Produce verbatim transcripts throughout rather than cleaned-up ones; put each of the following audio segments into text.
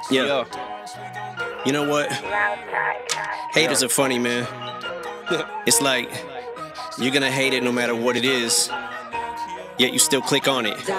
Yeah. You know what? Haters are funny, man. It's like, you're gonna hate it no matter what it is, yet you still click on it.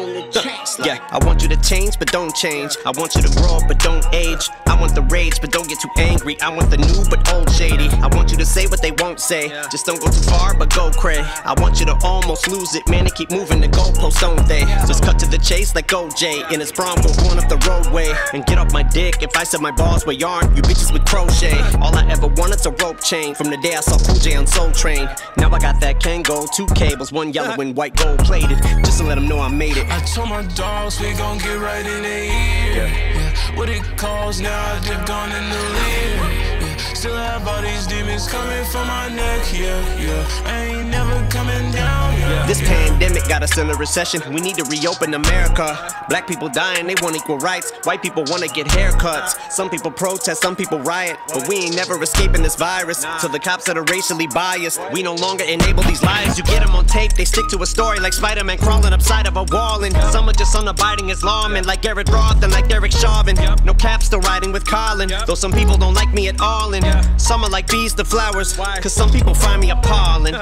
Yeah, I want you to change, but don't change. I want you to grow up, but don't age. I want the rage, but don't get too angry. I want the new, but old shady. I want you to say what they won't say. Just don't go too far, but go cray. I want you to almost lose it, man, and keep moving the goalposts, don't they? Just cut to the chase like O J in his Bronco going up the roadway. And get off my dick if I said my balls were yarn. You bitches with crochet. All I ever wanted's a rope chain. From the day I saw Cool J on Soul Train. Now I got that Kango, two cables, one yellow and white gold plated. Just to let them know I made it. I told my dogs we gon' get right in their ear. Yeah. Yeah. What it calls now, I dip gone in the leer. Yeah. Still have all these demons coming from my neck. Yeah, yeah. I ain't never coming down. Yeah. This pandemic got us in a recession. We need to reopen America. Black people dying, they want equal rights. White people wanna get haircuts. Some people protest, some people riot. But we ain't never escaping this virus. So the cops that are racially biased, we no longer enable these lies. You get them on tape, they stick to a story like Spider-Man crawling upside of a wall. And some are just unabiding as lawmen, like Garrett Roth and like Derek Chauvin. No cap, still riding with Colin, though some people don't like me at all. And some are like bees to flowers, cause some people find me appalling.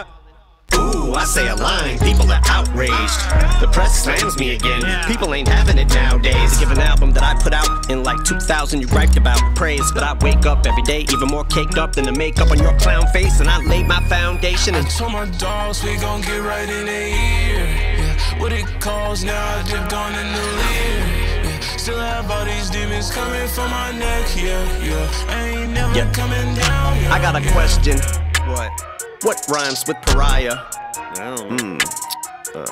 Ooh, I say a line, people are outraged. The press slams me again, people ain't having it nowadays. Give an album that I put out in like two thousand, you griped about praise. But I wake up every day even more caked up than the makeup on your clown face. And I laid my foundation and I told my dogs we gon' get right in their ear. Yeah. What it calls now, I dip gone in the leer. Yeah. Still have all these demons coming from my neck. Yeah, yeah. I ain't never yeah. coming down. Yeah, I got a yeah. question. What? What rhymes with pariah? Hmm. Uh,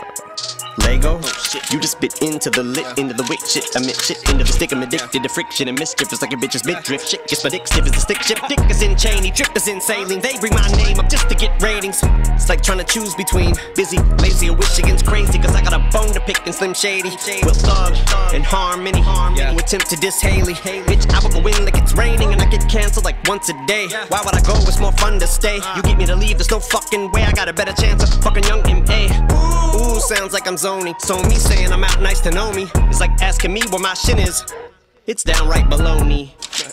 Lego? Oh, shit. You just bit into the lit, into the wick shit. I meant shit into the stick. I'm addicted to friction and mischief. It's like a bitch's midriff. Shit gets my dick stiff as a stick ship. Dick is in Cheney, trip is in sailing. They bring my name up just to get ratings. It's like trying to choose between busy, lazy, or wish against crazy. Cause I got a bone to pick and Slim Shady. With Thug and Harmony. Yeah. Who attempt to diss Haley. Bitch, I will go in like it's raining and I get canceled like once a day. Why would I go? It's more fun to stay. You get me to leave, there's no fucking way. I got a better chance of fucking young M A. Ooh, sounds like I'm zoning. So me saying I'm out nice to know me. It's like asking me where my shin is. It's downright baloney.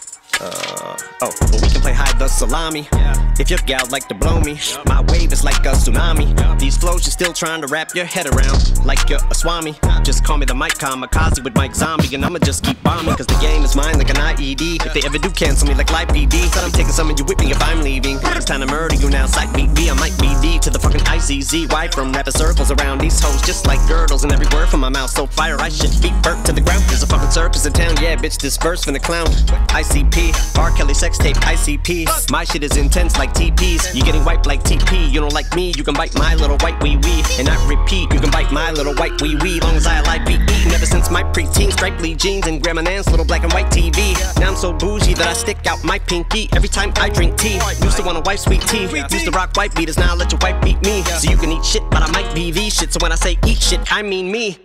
Uh, oh, but we can play hide the salami. If your gal like to blow me, my wave is like a tsunami. These flows you're still trying to wrap your head around, like you're a swami. Just call me the Mike Kamikaze with Mike Zombie, and I'ma just keep bombing. Cause the game is mine like an I E D. If they ever do cancel me like Live P D, said I'm taking some of you with me if I'm leaving. It's time to murder you now, side beat B. I might be D to the fucking I C Z. Why from rapping circles around these hoes just like girdles, and every word from my mouth so fire I should feet burnt to the ground. There's a fucking circus in town, yeah bitch, disperse from the clown. I C P, R. Kelly sex tape, I C P. My shit is intense like T Ps. You getting wiped like T P. You don't like me, you can bite my little white wee wee. And I repeat, you can bite my little white wee wee. Long as I like be eating ever since my preteen. Stripely jeans and Grandma Nan's little black and white T V. Now I'm so bougie that I stick out my pinky every time I drink tea. Used to want a wife sweet tea. Used to rock white beaters, now I let your wife beat me. So you can eat shit, but I might be the shit. So when I say eat shit, I mean me.